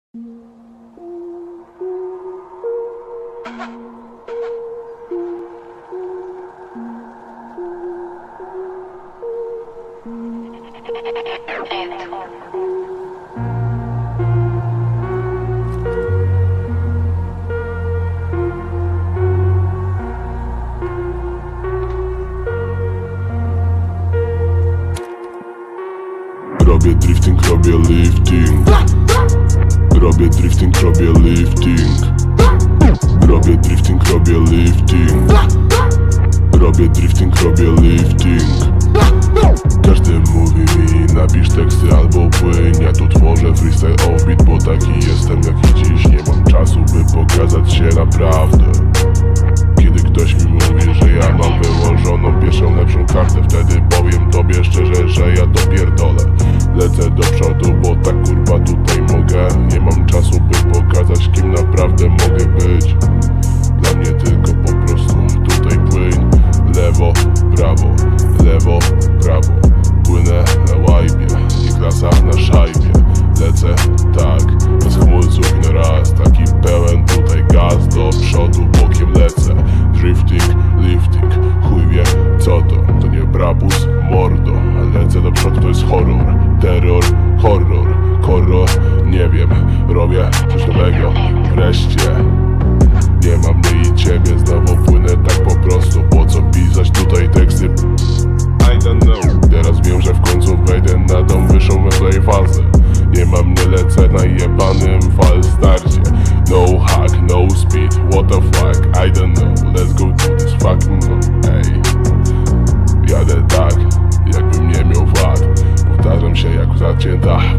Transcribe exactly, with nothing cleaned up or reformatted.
Robię drifting, robię lifting. Robię drifting, robię lifting. Robię drifting, robię lifting. Robię drifting, robię lifting. Każdy mówi mi, napisz teksty albo płyń. Ja tu tworzę freestyle offbeat, bo taki jestem jak i dziś. Nie mam czasu, by pokazać się naprawdę. Kiedy ktoś mi mówi, że ja mam wyłożoną pierwszą lepszą kartę, wtedy powiem tobie szczerze, że ja to pierdolę. Lecę do przodu, bo tak kurwa tutaj mogę. Nie mam czasu, by pokazać, kim naprawdę mogę być. Dla mnie tylko po prostu tutaj płyń. Lewo, prawo, lewo, prawo. Płynę na łajbie i klasa na szajbie. Lecę tak, bez hamulców i na raz. Taki pełen tutaj gaz, do przodu bokiem lecę. Drifting, lifting, chuj wie co to. To nie brabus, mordo. Lecę do przodu, to jest horror. Terror, horror, horror. Nie wiem, robię coś nowego. Wreszcie nie ma mnie i ciebie. Znowu płynę tak po prostu. Po co pisać tutaj teksty? I don't know. Teraz wiem, że w końcu wejdę na tą wyższą metlej fazę. Nie ma mnie, lecę na jebanym falstarcie. No hack, no speed, what the fuck, I don't know. Let's go to this fucking no. Ej, jadę tak, jakbym nie miał wad. Powtarzam się jak zacięta